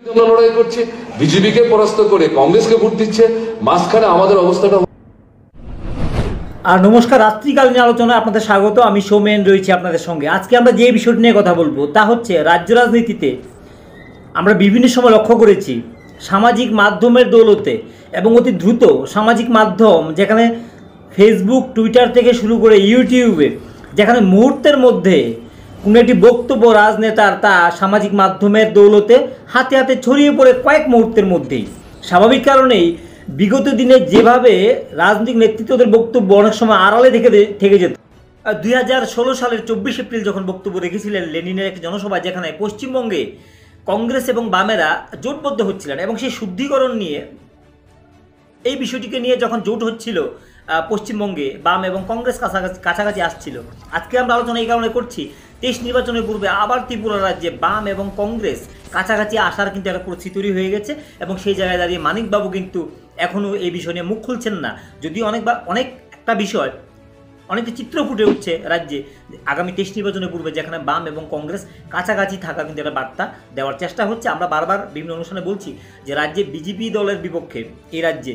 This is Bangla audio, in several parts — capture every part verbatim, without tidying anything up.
লড়াই করছে, বিজেপিকে পরাস্ত করে কংগ্রেসকে ভোট দিচ্ছে, মাঝখানে আমাদের অবস্থাটা। আর নমস্কার, রাত্রিকালীন আলোচনায় আপনাদের স্বাগত। আমি সৌমেন রয়েছি আপনাদের সঙ্গে। আজকে আমরা যে বিষয়টি নিয়ে কথা বলবো তা হচ্ছে রাজ্য রাজনীতিতে আমরা বিভিন্ন সময় লক্ষ্য করেছি সামাজিক মাধ্যমের দৌলতে এবং অতি দ্রুত সামাজিক মাধ্যম, যেখানে ফেসবুক, টুইটার থেকে শুরু করে ইউটিউবে, যেখানে মুহূর্তের মধ্যে কোনো একটি বক্তব্য রাজনেতার তা সামাজিক মাধ্যমের দৌলতে হাতে হাতে ছড়িয়ে পড়ে কয়েক মুহূর্তের মধ্যেই। স্বাভাবিক কারণেই বিগত দিনে যেভাবে রাজনৈতিক নেতৃত্বদের বক্তব্য অনেক সময় আড়ালে থেকে থেকে যেত। দুই হাজার ষোলো সালের চব্বিশ এপ্রিল যখন বক্তব্য রেখেছিলেন লেনিনের একটি জনসভায়, যেখানে পশ্চিমবঙ্গে কংগ্রেস এবং বামেরা জোটবদ্ধ হচ্ছিলেন এবং সেই শুদ্ধিকরণ নিয়ে, এই বিষয়টিকে নিয়ে যখন জোট হচ্ছিল পশ্চিমবঙ্গে, বাম এবং কংগ্রেস কাছাকাছি কাছাকাছি আসছিল। আজকে আমরা আলোচনা এই কারণে করছি, তেইশ নির্বাচনের পূর্বে আবার ত্রিপুরা রাজ্যে বাম এবং কংগ্রেস কাছাকাছি আসার কিন্তু একটা পরিস্থিতি তৈরি হয়ে গেছে এবং সেই জায়গায় দাঁড়িয়ে মানিকবাবু কিন্তু এখনও এই বিষয় নিয়ে মুখ খুলছেন না। যদিও অনেকবার অনেক একটা বিষয় অনেকটা চিত্র ফুটে উঠছে রাজ্যে আগামী তেইশ নির্বাচনের পূর্বে, যেখানে বাম এবং কংগ্রেস কাছাকাছি থাকা কিন্তু একটা বার্তা দেওয়ার চেষ্টা হচ্ছে। আমরা বারবার বিভিন্ন অনুষ্ঠানে বলছি যে রাজ্যে বিজেপি দলের বিপক্ষে, এই রাজ্যে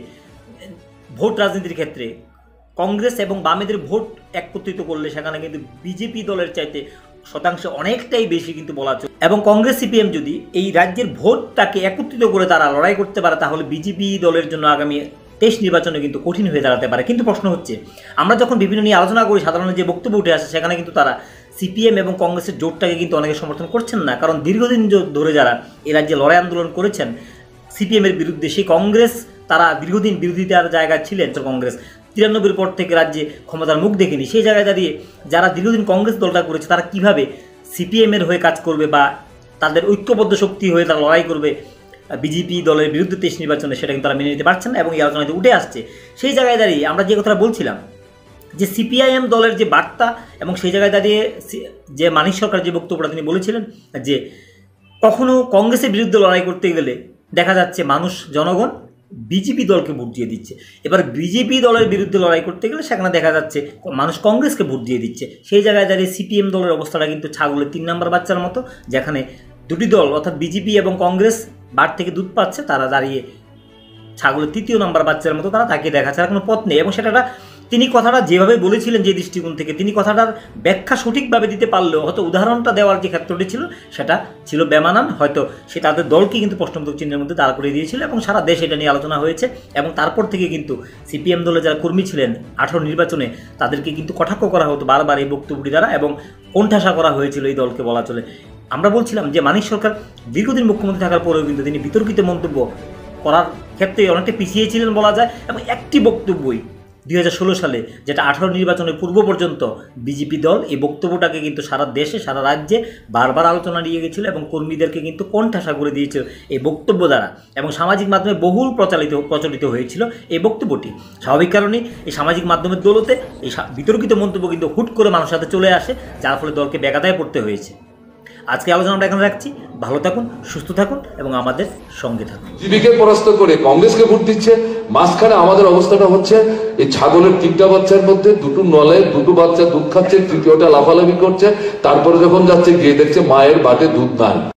ভোট রাজনীতির ক্ষেত্রে কংগ্রেস এবং বামেদের ভোট একত্রিত করলে সেখানে কিন্তু বিজেপি দলের চাইতে শতাংশ অনেকটাই বেশি কিন্তু বলা চলে। এবং কংগ্রেস সিপিএম যদি এই রাজ্যের ভোটটাকে একত্রিত করে তারা লড়াই করতে পারে, তাহলে বিজেপি দলের জন্য আগামী তেইশ নির্বাচনে কিন্তু কঠিন হয়ে দাঁড়াতে পারে। কিন্তু প্রশ্ন হচ্ছে, আমরা যখন বিভিন্ন নিয়ে আলোচনা করি, সাধারণত যে বক্তব্য উঠে আসে সেখানে কিন্তু তারা সিপিএম এবং কংগ্রেসের জোটটাকে কিন্তু অনেকে সমর্থন করছেন না। কারণ দীর্ঘদিন ধরে যারা এই রাজ্যে লড়াই আন্দোলন করেছেন সিপিএমের বিরুদ্ধে, সেই কংগ্রেস তারা দীর্ঘদিন বিরোধিতার জায়গায় ছিলেন। কংগ্রেস তিরানব্বইয়ের পর থেকে রাজ্যে ক্ষমতার মুখ দেখেনি। সেই জায়গায় দাঁড়িয়ে যারা দীর্ঘদিন কংগ্রেস দলটা করেছে, তারা কীভাবে সিপিএমের হয়ে কাজ করবে বা তাদের ঐক্যবদ্ধ শক্তি হয়ে তারা লড়াই করবে বিজেপি দলের বিরুদ্ধে তেইশ নির্বাচনে, সেটা কিন্তু তারা মেনে নিতে পারছেন না এবং এই আলোচনাতে উঠে আসছে। সেই জায়গায় দাঁড়িয়ে আমরা যে কথাটা বলছিলাম যে সিপিআইএম দলের যে বার্তা, এবং সেই জায়গায় দাঁড়িয়ে যে মানিক সরকার যে বক্তব্যটা তিনি বলেছিলেন যে কখনো কংগ্রেসের বিরুদ্ধে লড়াই করতে গেলে দেখা যাচ্ছে মানুষ, জনগণ বিজেপি দলকে ভোট দিয়ে দিচ্ছে। এবার বিজেপি দলের বিরুদ্ধে লড়াই করতে গেলে সেখানে দেখা যাচ্ছে মানুষ কংগ্রেসকে ভোট দিয়ে দিচ্ছে। সেই জায়গায় দাঁড়িয়ে সিপিএম দলের অবস্থাটা কিন্তু ছাগলের তিন নম্বর বাচ্চার মতো, যেখানে দুটি দল অর্থাৎ বিজেপি এবং কংগ্রেস বার থেকে দুধ পাচ্ছে, তারা দাঁড়িয়ে ছাগলের তৃতীয় নম্বর বাচ্চার মতো তারা তাকিয়ে দেখা ছাড়া কোনো পথ নেই। এবং সেটা তিনি কথাটা যেভাবে বলেছিলেন, যে দৃষ্টিকোণ থেকে তিনি কথাটার ব্যাখ্যা সঠিকভাবে দিতে পারলেও হয়তো উদাহরণটা দেওয়ার যে ক্ষেত্রটি ছিল সেটা ছিল বেমানান। হয়তো সে তাদের দলকে কিন্তু প্রশ্নবোধক চিহ্নের মধ্যে দাঁড় করিয়ে দিয়েছিল এবং সারা দেশে এটা নিয়ে আলোচনা হয়েছে। এবং তারপর থেকে কিন্তু সিপিএম দলের যারা কর্মী ছিলেন আঠারো নির্বাচনে, তাদেরকে কিন্তু কটাক্ষ করা হতো বারবার এই বক্তব্যটি দ্বারা এবং কোণঠাসা করা হয়েছিল এই দলকে বলা চলে। আমরা বলছিলাম যে মানিক সরকার দীর্ঘদিন মুখ্যমন্ত্রী থাকার পরেও কিন্তু তিনি বিতর্কিত মন্তব্য করার ক্ষেত্রে অনেকটা পিছিয়ে ছিলেন বলা যায়। এবং একটি বক্তব্যই দুই হাজার ষোলো সালে, যেটা আঠারো নির্বাচনের পূর্ব পর্যন্ত বিজেপি দল এই বক্তব্যটাকে কিন্তু সারা দেশে, সারা রাজ্যে বারবার আলোচনা নিয়ে গেছিল এবং কর্মীদেরকে কিন্তু কোণঠাসা করে দিয়েছিল এই বক্তব্য দ্বারা। এবং সামাজিক মাধ্যমে বহুল প্রচারিত প্রচলিত হয়েছিল এই বক্তব্যটি। স্বাভাবিক কারণেই এই সামাজিক মাধ্যমের দৌলতে এই বিতর্কিত মন্তব্য কিন্তু হুট করে মানুষের সাথে চলে আসে, যার ফলে দলকে বেকাদায় পড়তে হয়েছে। আজকে আলোচনা আমরা এখানে রাখছি। ভালো থাকুন, সুস্থ থাকুন এবং আমাদের সঙ্গে থাকুন। বিজেপিকে পরাস্ত করে কংগ্রেসকে ভোট দিচ্ছে, মাঝখানে আমাদের অবস্থাটা হচ্ছে এই ছাগলের তিনটা বাচ্চার মধ্যে দুটো নলে দুটো বাচ্চা দুধ খাচ্ছে, তৃতীয়টা লাফালাফি করছে, তারপরে যখন যাচ্ছে গিয়ে দেখছে মায়ের বাটে দুধ নাই।